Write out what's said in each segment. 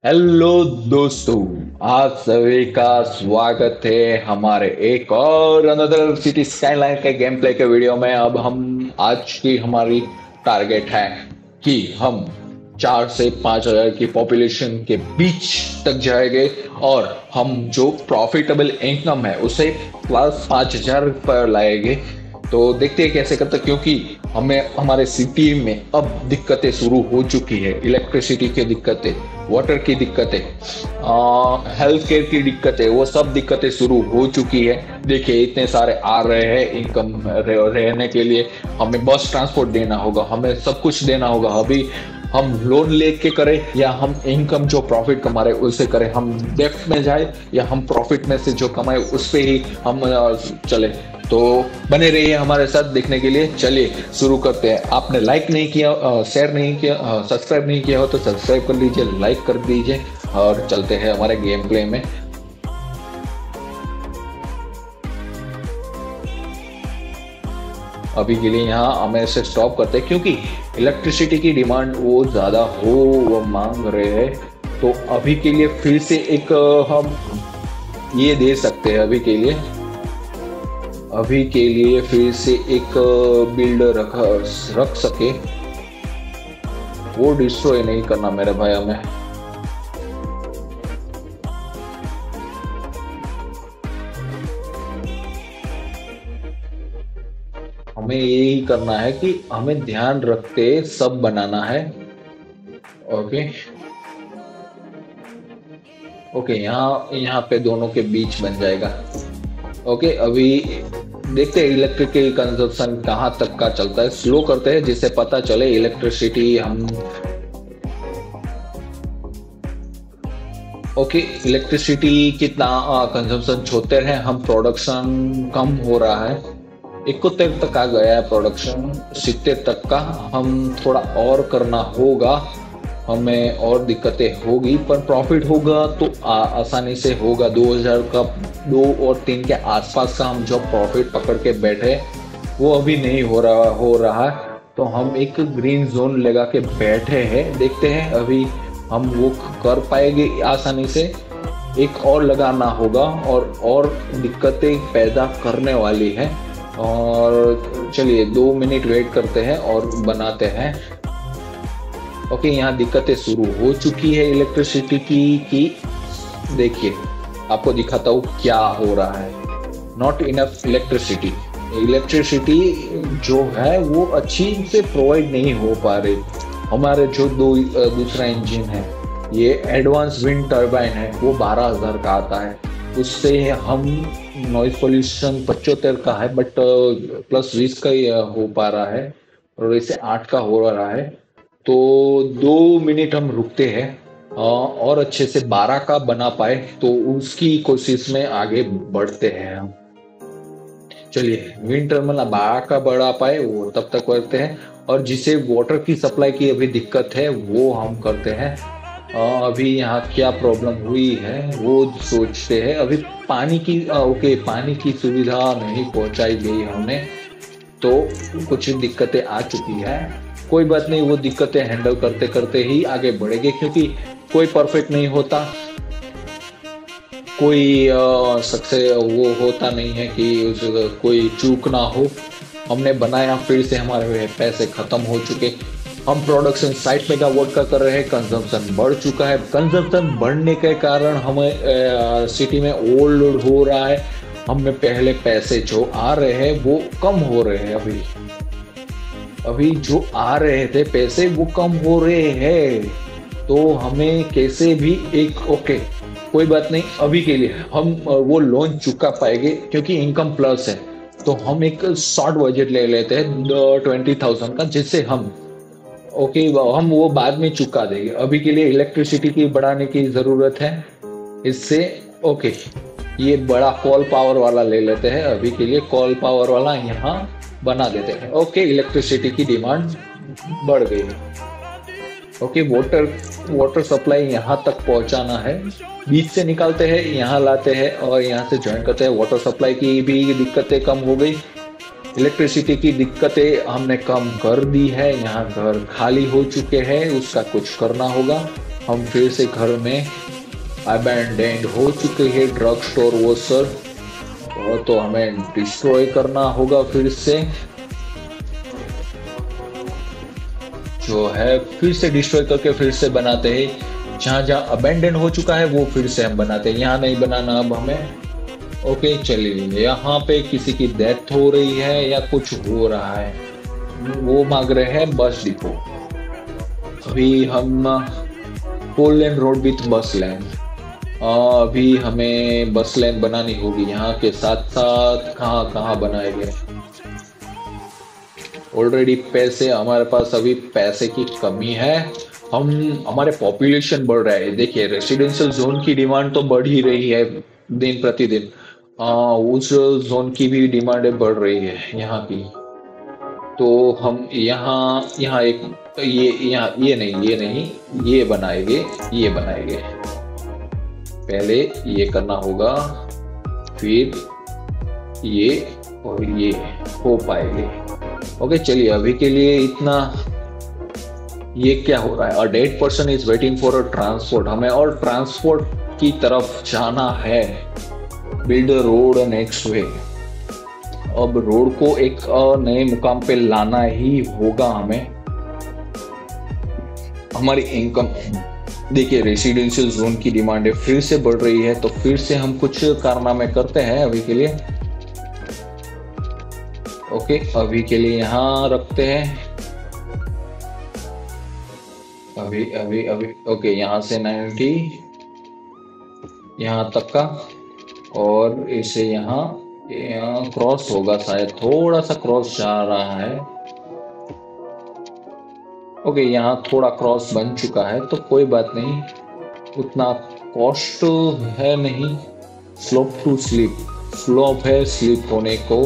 Hello दोस्तों, आप सभी का स्वागत है हमारे एक और अनदर सिटी स्काईलाइन के गेम प्ले के वीडियो में। अब हम आज की हमारी टारगेट है कि हम 4 से 5 हजार की पॉपुलेशन के बीच तक जाएंगे और हम जो प्रॉफिटेबल इनकम है उसे +5,000 पर लाएंगे। तो देखते हैं कैसे करते, क्योंकि हमें हमारे सिटी में अब दिक्कतें शुरू हो चुकी है। इलेक्ट्रिसिटी की दिक्कतें, वाटर की दिक्कतें, हेल्थ केयर की दिक्कतें, वो सब दिक्कतें शुरू हो चुकी है। देखिए इतने सारे आ रहे हैं इनकम रहने के लिए। हमें बस ट्रांसपोर्ट देना होगा, हमें सब कुछ देना होगा। अभी हम लोन लेके करें या हम इनकम जो प्रॉफिट कमा रहे उससे करें, हम डेप्थ में जाए या हम प्रॉफिट में से जो कमाए उस पे ही हम चले। तो बने रहिए हमारे साथ देखने के लिए। चलिए शुरू करते हैं। आपने लाइक नहीं किया, शेयर नहीं किया, सब्सक्राइब नहीं किया हो तो सब्सक्राइब कर लीजिए, लाइक कर दीजिए और चलते हैं हमारे गेम प्ले में। अभी के लिए यहाँ हमें इसे स्टॉप करते हैं, क्योंकि इलेक्ट्रिसिटी की डिमांड वो ज़्यादा वो मांग रहे हैं। तो अभी के लिए फिर से एक हम ये दे सकते हैं। अभी के लिए फिर से एक बिल्डर रख सके, वो डिस्ट्रॉय नहीं करना मेरे भाई। हमें यही करना है कि हमें ध्यान रखते सब बनाना है। ओके ओके, यहाँ यहाँ पे दोनों के बीच बन जाएगा। ओके, अभी देखते हैं इलेक्ट्रिकल कंजप्शन कहाँ तक का चलता है। स्लो करते हैं जिससे पता चले इलेक्ट्रिसिटी हम। ओके, इलेक्ट्रिसिटी कितना कंजप्शन छोड़ते हैं हम। प्रोडक्शन कम हो रहा है, 71 तक आ गया है प्रोडक्शन, 70 तक का। हम थोड़ा और करना होगा, हमें और दिक्कतें होगी पर प्रॉफिट होगा तो आसानी से होगा। 2000 का 2 और 3 के आसपास का हम जो प्रॉफिट पकड़ के बैठे वो अभी नहीं हो रहा। तो हम एक ग्रीन जोन लगा के बैठे हैं, देखते हैं अभी हम वो कर पाएंगे आसानी से। एक और लगाना होगा और दिक्कतें पैदा करने वाली है। और चलिए 2 मिनट वेट करते हैं और बनाते हैं। ओके, यहाँ दिक्कतें शुरू हो चुकी है इलेक्ट्रिसिटी की देखिए आपको दिखाता हूँ क्या हो रहा है। नॉट इनफ इलेक्ट्रिसिटी जो है वो अच्छी से प्रोवाइड नहीं हो पा रही। हमारे जो दूसरा इंजन है, ये एडवांस विंड टर्बाइन है, वो 12,000 का आता है। उससे हम नॉइज पोल्यूशन 75 का है, बट +20 का ही हो पा रहा है और इसे 8 का हो रहा है। तो 2 मिनट हम रुकते हैं और अच्छे से 12 का बना पाए तो उसकी कोशिश में आगे बढ़ते हैं हम। चलिए विंड टर्मिनल 12 का बढ़ा पाए वो तब तक करते हैं। और जिसे वाटर की सप्लाई की अभी दिक्कत है वो हम करते हैं। अभी यहाँ क्या प्रॉब्लम हुई है वो सोचते हैं। अभी पानी की पानी की सुविधा नहीं पहुंचाई गई हमने, तो कुछ दिक्कतें आ चुकी है। कोई बात नहीं, वो दिक्कतें हैंडल करते करते ही आगे बढ़ेंगे, क्योंकि कोई परफेक्ट नहीं होता, कोई सक्सेस वो होता नहीं है कि कोई चूक ना हो। हमने बनाया, फिर से हमारे पैसे खत्म हो चुके। हम प्रोडक्शन 60 मेगावाट का कर रहे हैं, कंजम्पशन बढ़ चुका है। कंजम्पशन बढ़ने के कारण हमें सिटी में ओवरलोड हो रहा है। हमें पहले पैसे जो आ रहे हैं वो कम हो रहे हैं। अभी जो आ रहे थे पैसे वो कम हो रहे हैं, तो हमें कैसे भी कोई बात नहीं। अभी के लिए हम वो लोन चुका पाएंगे, क्योंकि इनकम प्लस है। तो हम एक शॉर्ट बजट ले लेते हैं 20,000 का, जिससे हम हम वो बाद में चुका देंगे। अभी के लिए इलेक्ट्रिसिटी की बढ़ाने की जरूरत है इससे। ये बड़ा कॉल पावर वाला ले लेते हैं। अभी के लिए कॉल पावर वाला यहाँ बना देते हैं। इलेक्ट्रिसिटी की डिमांड बढ़ गई है। वाटर सप्लाई यहाँ तक पहुँचाना है, बीच से निकालते हैं, यहाँ लाते हैं और यहाँ से ज्वाइन करते हैं। वाटर सप्लाई की भी दिक्कतें कम हो गई, इलेक्ट्रिसिटी की दिक्कतें हमने कम कर दी है। यहाँ घर खाली हो चुके हैं, उसका कुछ करना होगा। हम फिर से घर में अबैंडेंड हो चुके हैं ड्रग स्टोर वो सर, और तो हमें डिस्ट्रॉय करना होगा फिर से, जो है फिर से डिस्ट्रॉय करके फिर से बनाते हैं। जहां जहां अबैंडन हो चुका है वो फिर से हम बनाते हैं, यहाँ नहीं बनाना अब हमें। ओके चलिए, यहाँ पे किसी की डेथ हो रही है या कुछ हो रहा है, वो मांग रहे हैं बस डिपो। अभी हम फोर लेन रोड विथ बस लेन, अभी हमें बस लेन बनानी होगी। यहाँ के साथ साथ कहाँ कहाँ बनाएंगे, ऑलरेडी पैसे हमारे पास, अभी पैसे की कमी है। हम हमारे पॉपुलेशन बढ़ रहा है, देखिए रेसिडेंशियल जोन की डिमांड तो बढ़ ही रही है दिन प्रतिदिन, उस जोन की भी डिमांड बढ़ रही है यहाँ की। तो हम यहाँ यहाँ एक यहाँ ये नहीं ये बनाएंगे, ये बनाएंगे। पहले ये करना होगा, फिर ये और ये हो पाएंगे। ओके चलिए, अभी के लिए इतना। ये क्या हो रहा है, a dead person is waiting for a transport, हमें और ट्रांसपोर्ट की तरफ जाना है। बिल्ड रोड नेक्स्ट वे, अब रोड को एक नए मुकाम पे लाना ही होगा हमें। हमारी इनकम देखिए, रेसिडेंशियल जोन की डिमांड है फिर से बढ़ रही है, तो फिर से हम कुछ कारनामे करते हैं अभी के लिए। ओके अभी के लिए यहाँ रखते हैं, अभी अभी अभी ओके यहाँ से 90 यहाँ तक का, और इसे यहाँ क्रॉस होगा शायद, थोड़ा सा क्रॉस जा रहा है। ओके यहाँ थोड़ा क्रॉस बन चुका है, तो कोई बात नहीं, उतना कॉस्ट है नहीं। स्लोप टू स्लिप, स्लोप है स्लिप होने को,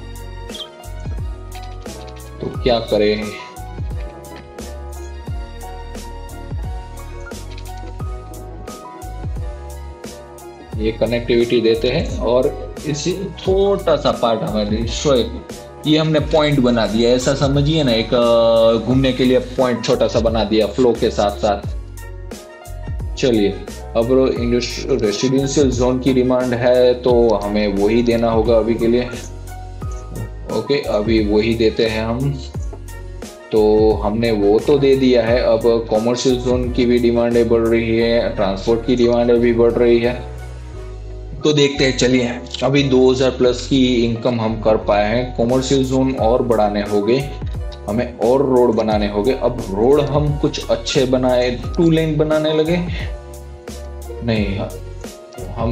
तो क्या करें। ये कनेक्टिविटी देते हैं, और इसी छोटा सा पार्ट हमें डिस्ट्रॉय, ये हमने पॉइंट बना दिया, ऐसा समझिए ना, एक घूमने के लिए पॉइंट छोटा सा बना दिया फ्लो के साथ साथ। चलिए अब रेसिडेंशियल जोन की डिमांड है तो हमें वही देना होगा अभी के लिए। ओके अभी वही देते हैं हम, तो हमने वो तो दे दिया है। अब कॉमर्शियल जोन की भी डिमांड बढ़ रही है, ट्रांसपोर्ट की डिमांड भी बढ़ रही है, तो देखते हैं। चलिए अभी 2000 प्लस की इनकम हम कर पाए हैं, कॉमर्शियल जोन और बढ़ाने होंगे हमें, और रोड बनाने होंगे। अब रोड हम कुछ अच्छे बनाए, 2 लेन बनाने लगे नहीं, हम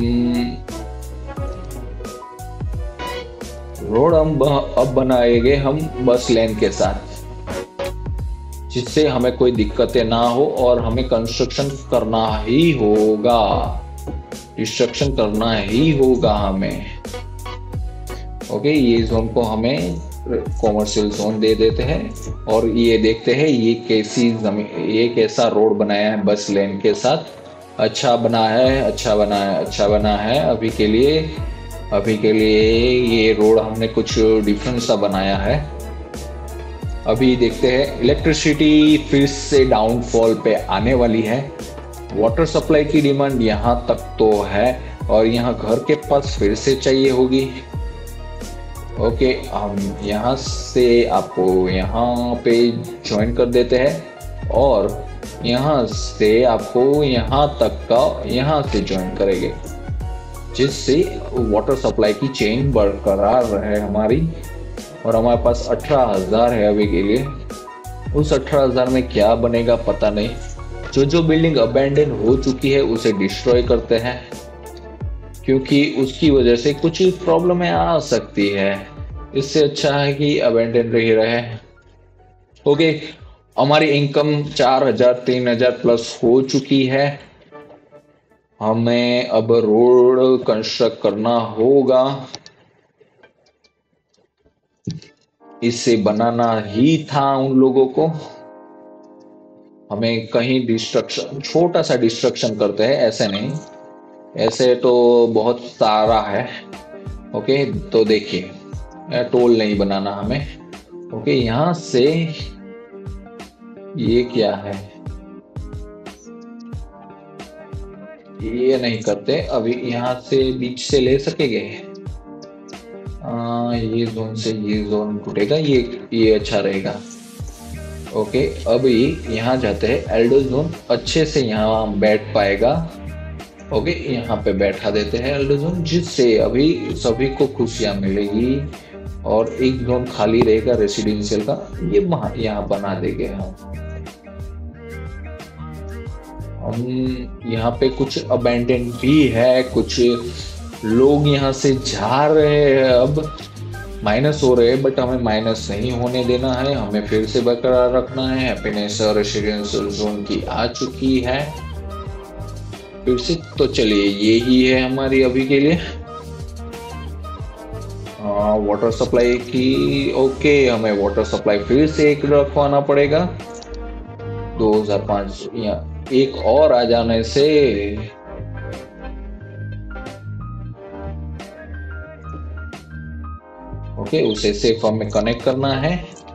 रोड हम अब बनाएंगे हम बस लेन के साथ, जिससे हमें कोई दिक्कतें ना हो, और हमें कंस्ट्रक्शन करना ही होगा, डिस्ट्रक्शन करना ही होगा हमें। ओके ये जोन को हमें कॉमर्शियल जोन दे देते हैं, और ये देखते हैं ये कैसी जमीन, ये कैसा रोड बनाया है बस लेन के साथ। अच्छा बना है, अच्छा बना है, अच्छा बना है। अभी के लिए ये रोड हमने कुछ डिफरेंट सा बनाया है। अभी देखते हैं, इलेक्ट्रिसिटी फिर से डाउनफॉल पे आने वाली है। वाटर सप्लाई की डिमांड यहाँ तक तो है, और यहाँ घर के पास फिर से चाहिए होगी। ओके हम यहाँ से आपको यहाँ पे ज्वाइन कर देते हैं, और यहाँ से आपको यहाँ तक का यहाँ से ज्वाइन करेंगे, जिससे वाटर सप्लाई की चेन बरकरार रहे हमारी। और हमारे पास 18,000 है अभी के लिए, उस 18,000 में क्या बनेगा पता नहीं। जो बिल्डिंग अबैंडन हो चुकी है उसे डिस्ट्रॉय करते हैं, क्योंकि उसकी वजह से कुछ प्रॉब्लमें आ सकती है। इससे अच्छा है कि अबैंडन रही रहे। ओके हमारी इनकम 4,000 3,000 प्लस हो चुकी है। हमें अब रोड कंस्ट्रक्ट करना होगा, इसे बनाना ही था उन लोगों को। हमें कहीं डिस्ट्रक्शन, छोटा सा डिस्ट्रक्शन करते हैं, ऐसे नहीं, ऐसे तो बहुत सारा है। ओके तो देखिए टोल नहीं बनाना हमें। ओके यहाँ से ये क्या है, ये नहीं करते, अभी यहाँ से बीच से ले सकेंगे। ये जोन से ये जोन टूटेगा, ये अच्छा रहेगा। ओके, अभी यहाँ जाते हैं, एल्डो जोन अच्छे से यहाँ बैठ पाएगा। ओके, यहाँ पे बैठा देते हैं एल्डो जोन, जिससे अभी सभी को खुशियाँ मिलेगी और एक जोन खाली रहेगा रेसिडेंशियल का, ये यहाँ बना देंगे हम यहाँ पे कुछ अबैंडन भी है, कुछ लोग यहाँ से जा रहे हैं, अब माइनस हो रहे हैं, बट हमें माइनस नहीं होने देना है, हमें फिर से बरकरार रखना है। हैप्पीनेस रेसिडेंशियल जोन की आ चुकी है फिर से, तो चलिए यही है हमारी अभी के लिए। वाटर सप्लाई की, ओके, हमें वाटर सप्लाई फिर से एक रखवाना पड़ेगा। 2005 या एक और आ जाने से ओके, उसे सिर्फ हमें कनेक्ट करना है।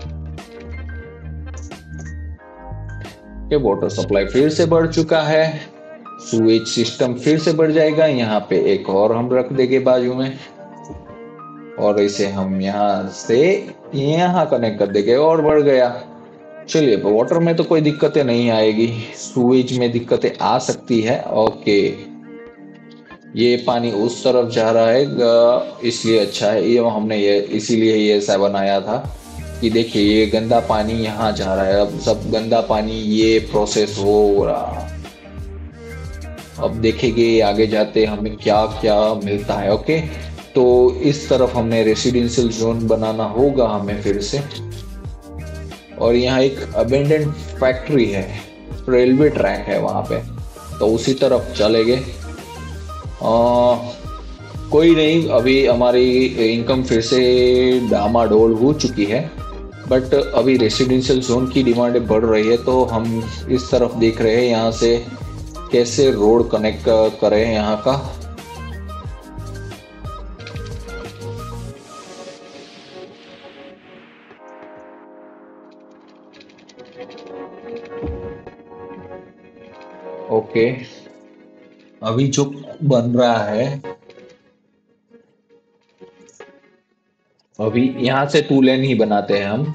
वाटर सप्लाई फिर से बढ़ चुका है, सुएज सिस्टम फिर से बढ़ जाएगा। यहाँ पे एक और हम रख देंगे बाजू में, और इसे हम यहाँ से यहाँ कनेक्ट कर देंगे और बढ़ गया। चलिए, वाटर में तो कोई दिक्कतें नहीं आएगी, सुएज में दिक्कतें आ सकती है। ओके, ये पानी उस तरफ जा रहा है, इसलिए अच्छा है, ये हमने ये इसीलिए ये ऐसा बनाया था कि देखिए ये गंदा पानी यहाँ जा रहा है, अब सब गंदा पानी ये प्रोसेस हो रहा। अब देखेंगे आगे जाते हमें क्या क्या मिलता है। ओके, तो इस तरफ हमने रेसिडेंशियल जोन बनाना होगा हमें फिर से, और यहाँ एक अबेंडेंट फैक्ट्री है, रेलवे ट्रैक है वहाँ पे, तो उसी तरफ चले गए। कोई नहीं, अभी हमारी इनकम फिर से डामाडोल हो चुकी है, बट अभी रेसिडेंशियल जोन की डिमांड बढ़ रही है, तो हम इस तरफ देख रहे हैं यहाँ से कैसे रोड कनेक्ट करें यहाँ का। ओके, अभी जो बन रहा है, अभी यहाँ से 2 लेन ही बनाते हैं हम।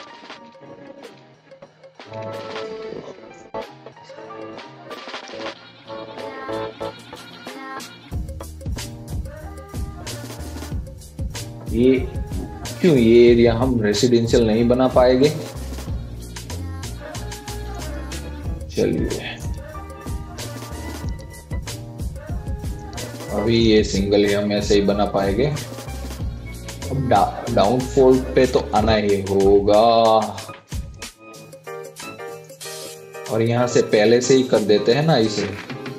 ये क्यों, ये एरिया हम रेसिडेंशियल नहीं बना पाएंगे? चलिए, अभी ये सिंगल ही हम ऐसे ही बना पाएंगे। अब डाउनफॉल पे तो आना ही होगा, और यहाँ से पहले से ही कर देते हैं ना इसे।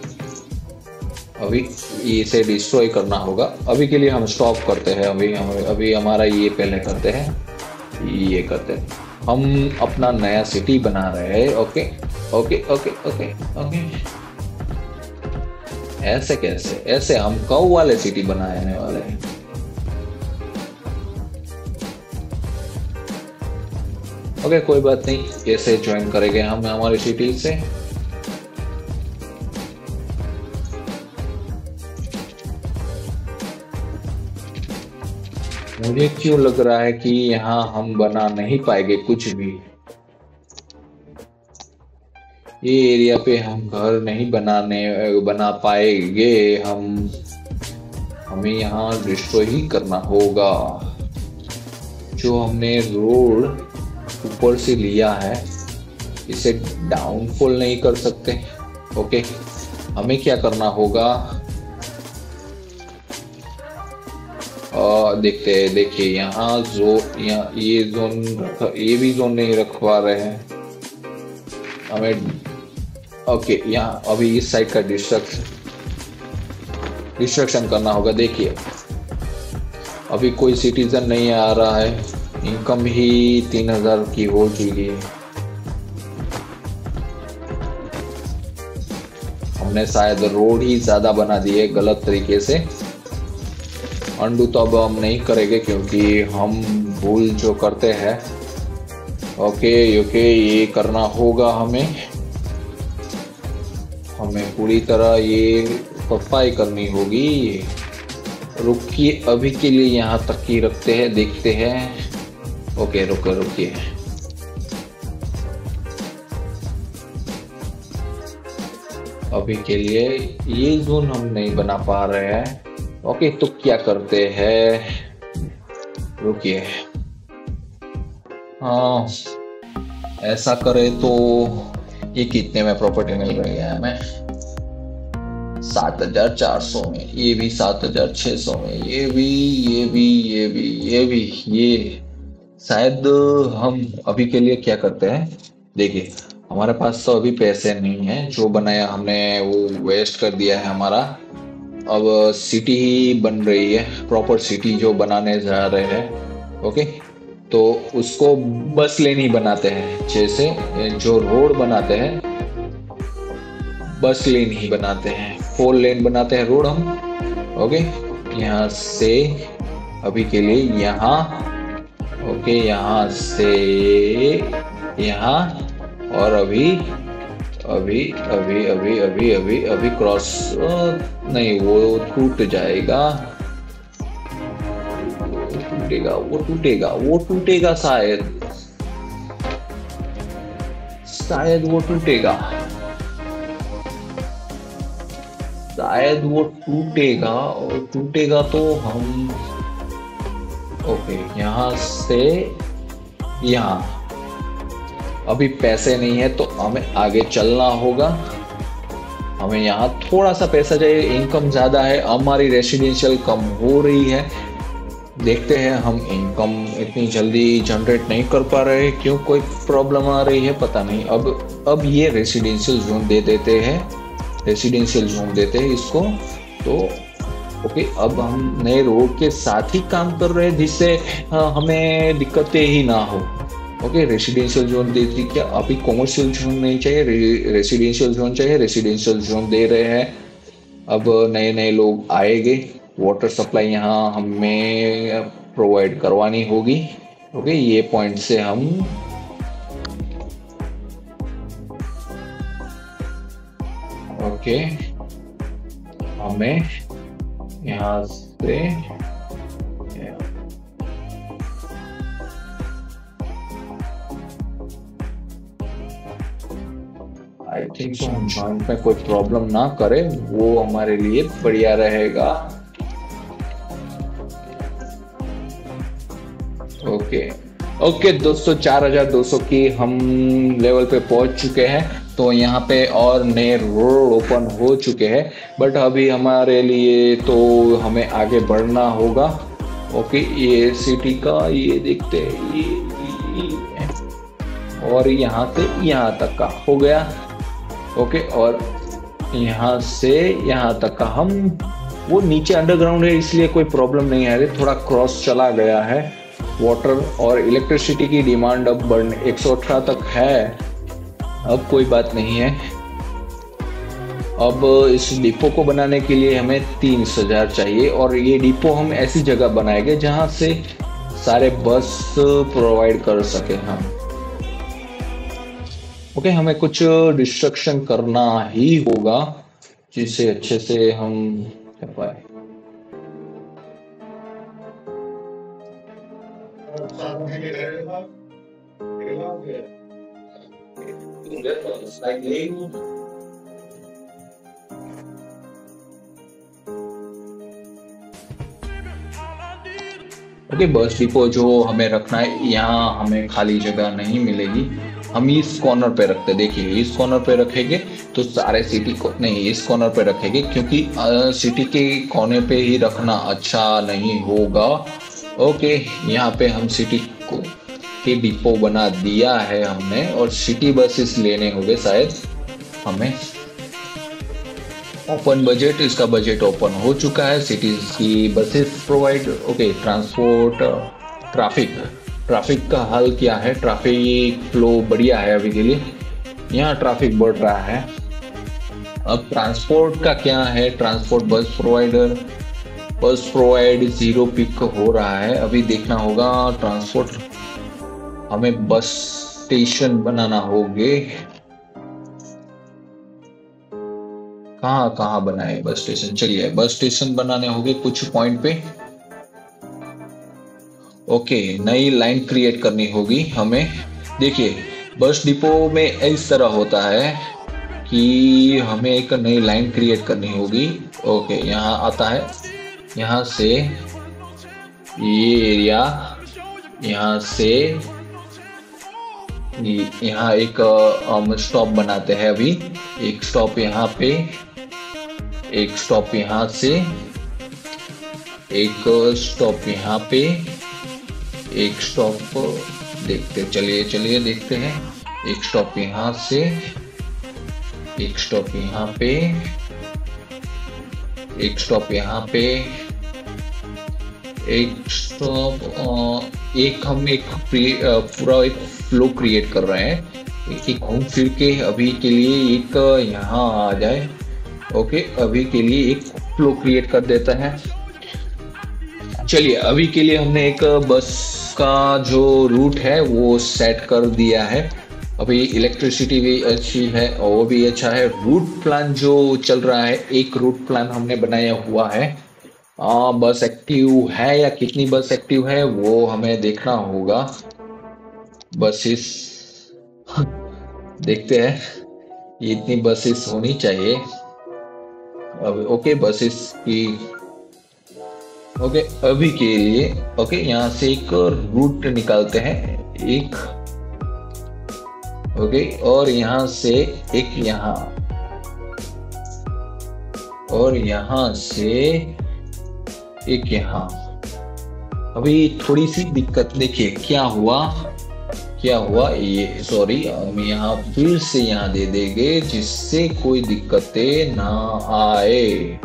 अभी इसे डिस्ट्रॉय करना होगा, अभी के लिए हम स्टॉप करते हैं। अभी हमारा ये पहले करते हैं, ये करते हैं, हम अपना नया सिटी बना रहे हैं। Okay okay okay okay okay, ऐसे कैसे, ऐसे हम काऊ वाले सिटी बनाने वाले हैं। ओके, कोई बात नहीं, कैसे ज्वाइन करेंगे हम हमारी सिटी से। मुझे क्यों लग रहा है कि यहाँ हम बना नहीं पाएंगे कुछ भी, ये एरिया पे हम घर नहीं बना पाएंगे हमें यहाँ डिस्ट्रॉय ही करना होगा। जो हमने रोड ऊपर से लिया है, इसे डाउनफॉल नहीं कर सकते। ओके, हमें क्या करना होगा, देखते हैं। देखिए यहाँ ये जोन, ये भी जोन नहीं रखवा रहे हैं हमें। ओके, यहाँ अभी इस साइड का डिस्ट्रक्शन करना होगा। देखिए अभी कोई सिटीजन नहीं आ रहा है, इनकम ही 3000 की हो चुकी है। हमने शायद रोड ही ज्यादा बना दिए गलत तरीके से। अंडू तो अब हम नहीं करेंगे क्योंकि हम भूल जो करते हैं। ओके ओके, ये करना होगा हमें। हमें पूरी तरह ये सफाई करनी होगी। रुकिए, अभी के लिए यहाँ तक ही रखते हैं, देखते हैं। ओके, रुके रुकिए। अभी के लिए ये जोन हम नहीं बना पा रहे हैं। ओके, तो क्या करते हैं, रुकिए। हाँ, ऐसा करे तो ये कितने में प्रॉपर्टी मिल रही है हमें? 7,400 में, ये भी 7,600 में, ये भी, ये भी, ये भी, ये भी, ये शायद हम अभी के लिए क्या करते हैं, देखिए हमारे पास तो अभी पैसे नहीं है, जो बनाया हमने वो वेस्ट कर दिया है हमारा। अब सिटी ही बन रही है, प्रॉपर सिटी जो बनाने जा रहे हैं। ओके, तो उसको बस लेन ही बनाते हैं, जैसे जो रोड बनाते हैं बस लेन ही बनाते हैं, 4 लेन बनाते हैं रोड हम। ओके, यहाँ से अभी के लिए यहाँ, ओके, यहाँ से यहाँ, और अभी अभी अभी अभी अभी अभी अभी क्रॉस नहीं, वो टूट जाएगा, टूटेगा, वो टूटेगा, वो टूटेगा, शायद शायद वो टूटेगा, शायद वो टूटेगा, और टूटेगा तो हम, ओके, यहाँ से यहाँ। अभी पैसे नहीं है तो हमें आगे चलना होगा, हमें यहाँ थोड़ा सा पैसा चाहिए, इनकम ज्यादा है, हमारी रेसिडेंशियल कम हो रही है। देखते हैं, हम इनकम इतनी जल्दी जनरेट नहीं कर पा रहे, क्यों, कोई प्रॉब्लम आ रही है पता नहीं। अब ये रेसिडेंशियल जोन दे देते हैं, रेसिडेंशियल जोन देते हैं इसको। तो ओके, अब हम नए रोड के साथ ही काम कर रहे हैं, जिससे हमें दिक्कतें ही ना हो। ओके, रेसिडेंशियल जोन दे दी, क्या अभी कॉमर्शियल जोन नहीं चाहिए, रेसिडेंशियल जोन चाहिए, रेसिडेंशियल जोन दे रहे हैं। अब नए नए लोग आएंगे, वाटर सप्लाई यहाँ हमें प्रोवाइड करवानी होगी। ओके, ये पॉइंट से हम ओके, हमें यहाँ से आई थिंक सो हम जॉइंट में कोई प्रॉब्लम ना करे, वो हमारे लिए बढ़िया रहेगा। ओके ओके दोस्तों, 4,200 की हम लेवल पे पहुंच चुके हैं। तो यहाँ पे और नए रोड ओपन हो चुके हैं, बट अभी हमारे लिए तो हमें आगे बढ़ना होगा। ओके, ये सिटी का ये देखते हैं, ये और यहाँ से यहाँ तक का हो गया। ओके, और यहाँ से यहाँ तक का हम, वो नीचे अंडरग्राउंड है इसलिए कोई प्रॉब्लम नहीं आ रही, थोड़ा क्रॉस चला गया है। वाटर और इलेक्ट्रिसिटी की डिमांड अब बढ़ने 118 तक है, अब कोई बात नहीं है। अब इस डिपो को बनाने के लिए हमें 30,000 चाहिए, और ये डिपो हम ऐसी जगह बनाएंगे जहां से सारे बस प्रोवाइड कर सके हम। ओके, हमें कुछ डिस्ट्रक्शन करना ही होगा जिससे अच्छे से हम कर पाए। ओके, बस डिपो जो हमें रखना है, यहाँ हमें खाली जगह नहीं मिलेगी, हम इस कॉर्नर पे रखते, देखिए इस कॉर्नर पे रखेंगे तो सारे सिटी को नहीं, इस कॉर्नर पे रखेंगे, क्योंकि सिटी के कोने पे ही रखना अच्छा नहीं होगा। ओके, यहाँ पे हम सिटी को के डिपो बना दिया है हमने, और सिटी बसेस लेने होंगे शायद हमें। ओपन बजट, इसका बजट ओपन हो चुका है, सिटीज की buses provide. Okay, transport, traffic का हाल क्या है, ट्रैफिक फ्लो बढ़िया है अभी के लिए, यहाँ ट्रैफिक बढ़ रहा है। अब ट्रांसपोर्ट का क्या है, ट्रांसपोर्ट बस प्रोवाइड 0 पिक हो रहा है, अभी देखना होगा। ट्रांसपोर्ट हमें बस स्टेशन बनाना होंगे। कहाँ कहाँ बनाए बस स्टेशन। चलिए बस स्टेशन बनाने होंगे कुछ पॉइंट पे। ओके, नई लाइन क्रिएट करनी होगी हमें। देखिए बस डिपो में इस तरह होता है कि हमें एक नई लाइन क्रिएट करनी होगी। ओके, यहाँ आता है, यहाँ से ये एरिया, यहाँ से यहाँ एक हम स्टॉप बनाते हैं अभी। एक स्टॉप यहाँ पे, एक स्टॉप यहाँ से, एक स्टॉप यहाँ पे, एक स्टॉप देखते, चलिए चलिए देखते हैं। एक स्टॉप यहाँ से, एक स्टॉप यहाँ पे, एक स्टॉप यहाँ पे, एक स्टॉप, एक हम एक पूरा एक फ्लो क्रिएट कर रहे हैं। एक घूम फिर के अभी के लिए एक यहाँ आ जाए। ओके, अभी के लिए एक फ्लो क्रिएट कर देता है। चलिए अभी के लिए हमने एक बस का जो रूट है वो सेट कर दिया है। अभी इलेक्ट्रिसिटी भी अच्छी है और वो भी अच्छा है। रूट प्लान जो चल रहा है, एक रूट प्लान हमने बनाया हुआ है। बस एक्टिव है या कितनी बस एक्टिव है वो हमें देखना होगा। बसेस देखते हैं, ये इतनी बसेस होनी चाहिए। अब ओके, बसेस की ओके अभी के लिए ओके, यहाँ से एक रूट निकालते हैं एक। ओके, और यहाँ से एक यहाँ, और यहाँ से एक यहाँ। अभी थोड़ी सी दिक्कत, देखिए क्या हुआ ये, सॉरी, हम यहाँ फिर से यहाँ दे देंगे जिससे कोई दिक्कतें ना आए।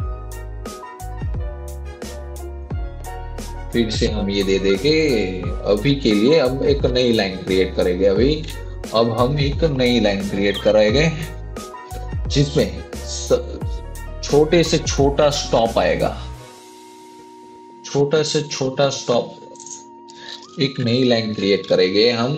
फिर से हम ये दे देंगे। अभी के लिए हम एक नई लाइन क्रिएट करेंगे। अब हम एक नई लाइन क्रिएट कराएंगे जिसमें छोटे से छोटा स्टॉप आएगा। छोटा से छोटा स्टॉप, एक नई लाइन क्रिएट करेंगे हम।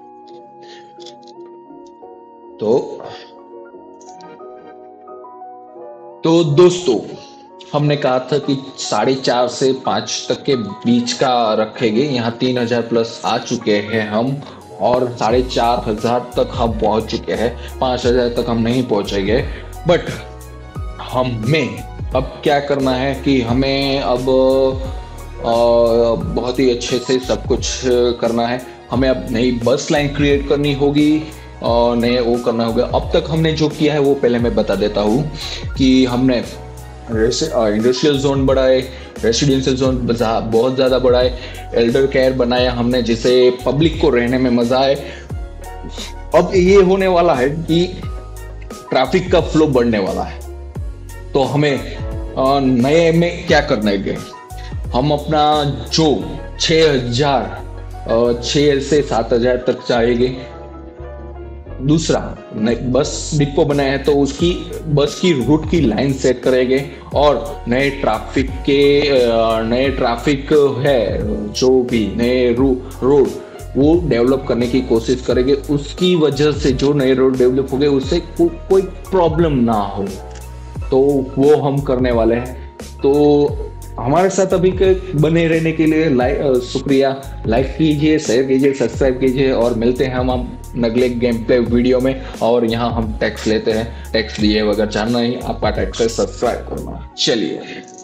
तो दोस्तों, हमने कहा था कि 4.5 से 5 तक के बीच का रखेंगे। यहाँ 3000 प्लस आ चुके हैं हम, और 4500 तक हम पहुंच चुके हैं। 5000 तक हम नहीं पहुंचेंगे, बट हमें अब क्या करना है कि हमें अब बहुत ही अच्छे से सब कुछ करना है। हमें अब नई बस लाइन क्रिएट करनी होगी और नए वो करना होगा। अब तक हमने जो किया है वो पहले मैं बता देता हूँ कि हमने इंडस्ट्रियल जोन बढ़ाए, रेसिडेंशियल जोन बहुत ज़्यादा बढ़ाए, एल्डर केयर बनाया हमने जिससे पब्लिक को रहने में मज़ा आए। अब ये होने वाला है कि ट्रैफिक का फ्लो बढ़ने वाला है, तो हमें नए में क्या करना है, हम अपना जो 6 से 7,000 तक चाहेंगे। दूसरा, बस डिपो बनाया है तो उसकी बस की रूट की लाइन सेट करेंगे, और नए ट्रैफिक है जो भी नए रोड वो डेवलप करने की कोशिश करेंगे। उसकी वजह से जो नए रोड डेवलप हो गए उससे कोई प्रॉब्लम ना हो, तो वो हम करने वाले हैं। तो हमारे साथ अभी के बने रहने के लिए शुक्रिया। लाइक कीजिए, शेयर कीजिए, सब्सक्राइब कीजिए, और मिलते हैं हम अगले गेम प्ले वीडियो में। और यहाँ हम टैक्स लेते हैं, टैक्स दिए बगैर जानना ही आपका टैक्स है, सब्सक्राइब करना। चलिए।